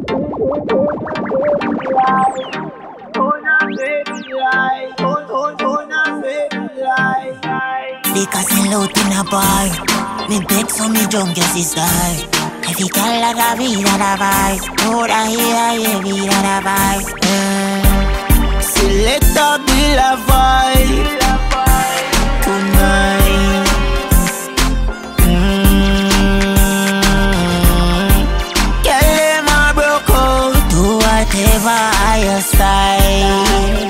Because I'm loud in a bar. Me beg so me drunk as his die. If he call like a vida da vibe. Oh, da here, vida da vibe. Selecta be la vibe tonight. Girl, them a broke out. Do whatever I style.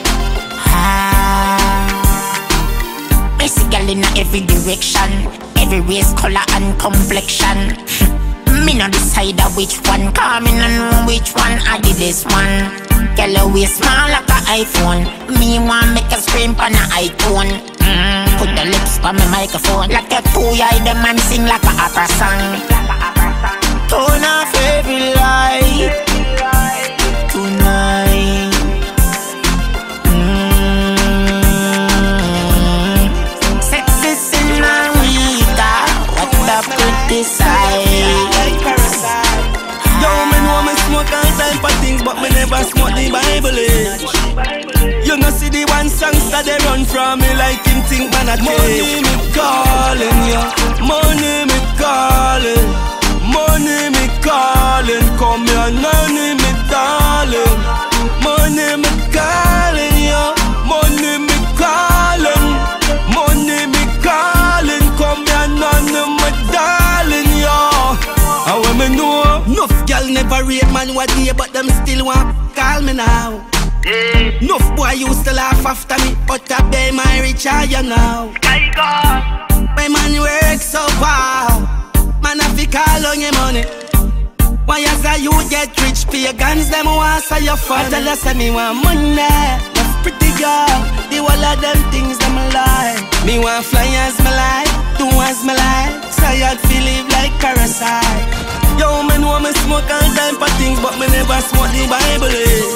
Girl in every direction, every race, color and complexion. Me no decide which one, cause me no know which one I did this one. Girl always small like a iPhone. Me want make a scream on a iTunes. Put the lips on my microphone. Like a two-eyed the man sing like a opera song. Turn off every light tonight. Yo, me know me smoke all type of things, but me never smoke the Bible. You know see the one songs that they run from me like him think man a money me calling you, money me calling, money me calling, come here, money me darling, money me calling you, money me calling, money me calling, come here, none of my darling yo. And when me know, enough girl never rate man what day, but them still want call me now. Enough boy used to laugh after me, but I pay my rich higher now. My man work so hard, man I fi call on your money. Why as a you get rich, pagans them want say your father. Tell us me want money, enough pretty girl, the whole of them things them lie. Me want fly as my life, do as my life, so I'd feel live like parasite. Yo, me know me smoke all type of things, but me never smoke the Bible.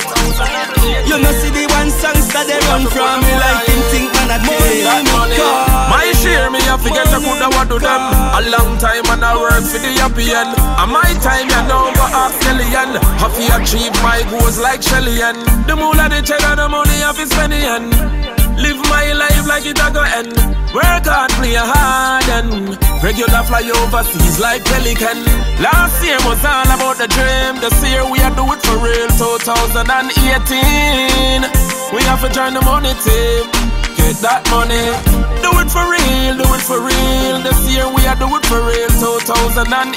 You know see the one songs that they run from me like him think man a day. My share me a forget I coulda what do them. A long time and I work for the happy end. And my time you know go half million. Have to achieve my goals like Shelly-Ann. The moolah the check and the money have to spend the end. Live my life like it a go end. Work hard, play hard and regular fly overseas like Pelican. Last year was all about the dream. This year we are do it for real. 2018 we have to join the money team. Get that money. Do it for real, do it for real. This year we are do it for real. 2018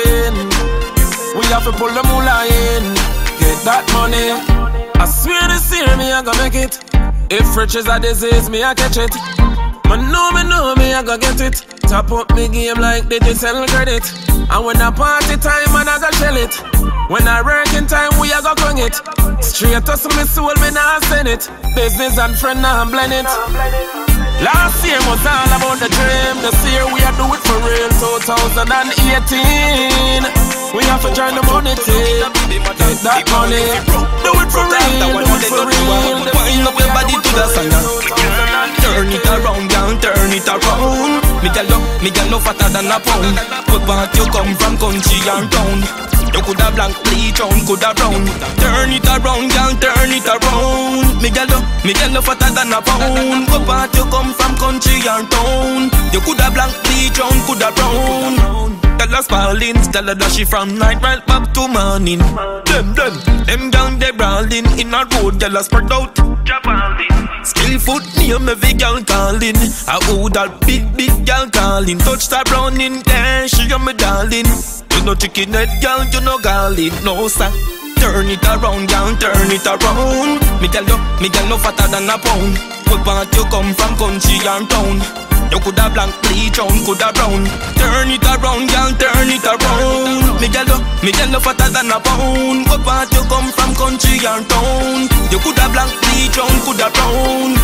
we have to pull the moolah in. Get that money. I swear this year me I gonna make it. If riches are disease, me I catch it. Man know me I go get it. Top up me game like they sell credit. And when I party time, man I go shell it. When I work in time, we a go bring it. Straight to me soul, me nah send it. Business and friend, nah blend it. Last year was all about the dream. This year we a do it for real. 2018 we have to join the money team. Get that money. Do it for real, do it for real. Wind up your body to the sun. Turn it around, girl, turn it around. Me girl no fatter than a pound. What part you come from, country and town? You coulda black, bleach on, coulda brown. Turn it around, girl, turn it around. Me girl no fatter than a pound. What part you come from, country and town? You coulda black, bleach on, coulda brown. Tell us Pauline, tell her that she from night right back to morning. Them young they brawling in a road, girl a spread out. Skillful name every girl calling. I who that big girl calling. Touch that brown in there, she a me darling. You no chicken head girl, you no garlic, no sir. Turn it around, girl, turn it around. Me girl no fatter than a pound. What part you come from, country and town? You coulda black, bleach on, coulda brown. Turn it around, girl, turn it around. Me girl no fatter than a pound. What part you come from, country or town? You coulda black, bleach on, coulda brown.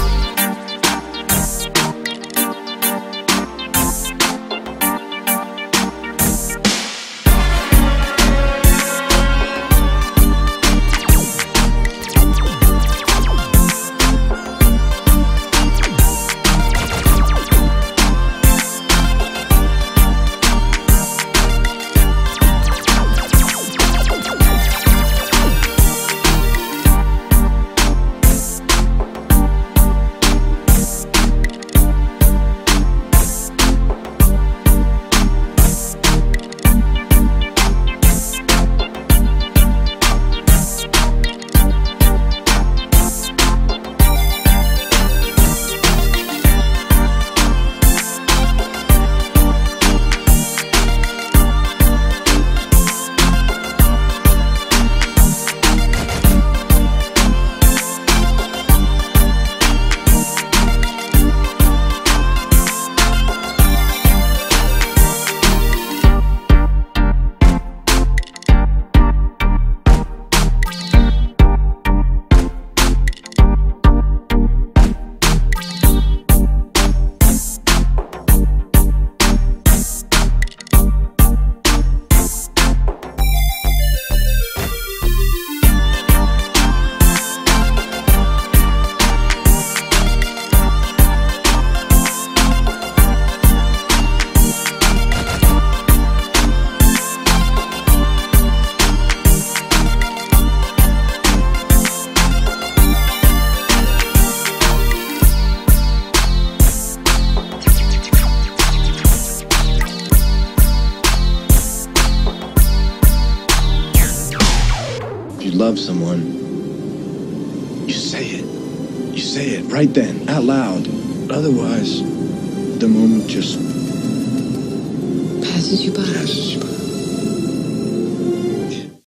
love someone, you say it. You say it right then, out loud. Otherwise, the moment just passes you by. passes you by.